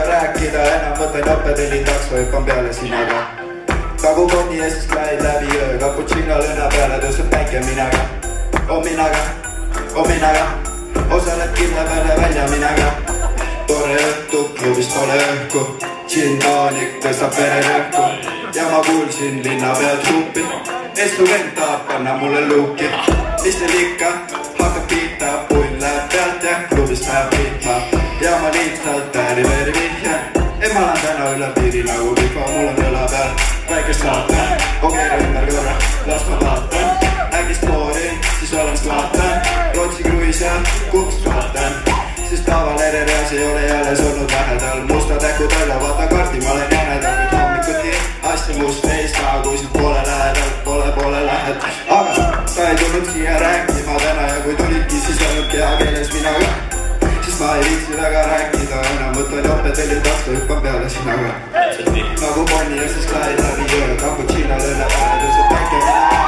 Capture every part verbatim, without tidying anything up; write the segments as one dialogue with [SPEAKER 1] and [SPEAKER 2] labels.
[SPEAKER 1] rääkida, enam võtan jope, tellin takso, hüppan peale sinaga. Kagu konni ja siis lähed läbi öö, cappuccino lõna peale tõuseb päike minaga. O minaga, o minaga, osaled kindla peale välja minaga. Tore õhtu, klubis pole õhku, gin tonic tõstab vererõhku. Ja ma kuulsin linna pealt huupi, Estu vend tahab panna mulle luuki. Mis teil ikka, hakkab piita, pull läheb pealt ja klubis läheb piitma. Ja ma lihtsalt ääri veeri vihje, emalan täna üle piiri nagu vifa, mul on õla peal väikest vaatan. Kogeeri ümber korra, las ma vaatan, ägist noorin, siis olen slaatan. Rootsi kruis ja kuks vaatan, sest taval erereas ei ole jälles olnud lähedal. Musta täku tälla, vaata karti, ma olen jänedal, kuid hommikuti asja must ei saa, kui sind pole lähedal, pole pole lähed. Aga ta ei tulnud siia rääkima täna ja kui tulidki, siis olnud kehakeeles minaga. Siis ma ei viitsi väga rääkida, enam võtan jope, tellin takso, hüppan peale sinaga. Nagu ponni ja siis lähed läbi öö, cappuccino lõna peale tõuseb päike minaga.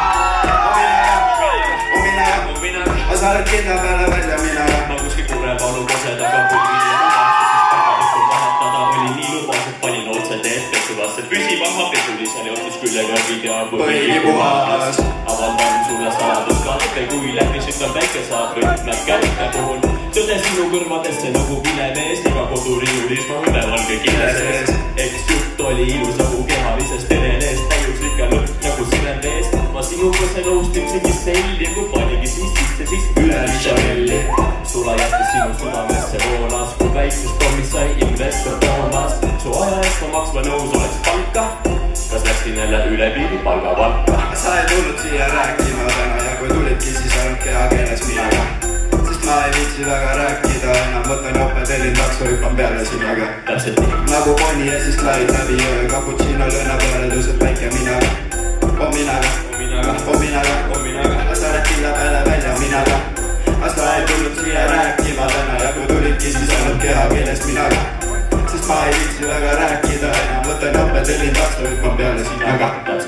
[SPEAKER 1] O minaga, o minaga, ma sa oled kindla peale välja minaga.
[SPEAKER 2] Ma kuskil kurre palu koseda kaputini ja tagalikku vahetada oli nii lubas, et panin otse teed pesuvasse. Püsi maha pesulisel ja otsus küllega video
[SPEAKER 1] põhi puhas.
[SPEAKER 2] Avaldan sulle saladus katte, kui läbi sütan päike saab rühmad kärte puhul. Tõde sinu kõrvadesse nagu vilemees, iga koduriiulis ma üle valge kille sees. Eks jutt oli ilus nagu kehalisest ereneest, täiuslik ja lõpp nagu siremees. Ma sinu põse nõustin sigis selli ja kui panigi siis sisse, siis üle Michamelli. Sula jättes sinu südamesse voolas, kui väiksest tommist sai investor Toomas. Su aja eest ma maksma nõus oleks palka, kas läksin jälle üle piiri palga valka.
[SPEAKER 1] Sa ei tulnud siia rääkima täna ja kui tulidki, siis ainult kehakeeles minaga. Sest ma ei viitsi väga rääkida, enam võtan jope, tellin takso, hüppan peale sinaga.
[SPEAKER 2] Täpselt nii.
[SPEAKER 1] Nagu ponni ja siis läid läbi öö, cappuccino lõna peale tõuseb päike minaga. O minaga,
[SPEAKER 2] O minaga,
[SPEAKER 1] o minaga,
[SPEAKER 2] O minaga,
[SPEAKER 1] ma sa oled kindla peale välja minaga. Sa ei tulnud siia rääkima täna ja kui tulidki, siis ainult kehakeeles minaga. Sest ma ei viitsi väga rääkida, enam võtan jope, tellin takso, hüppan peale sinaga.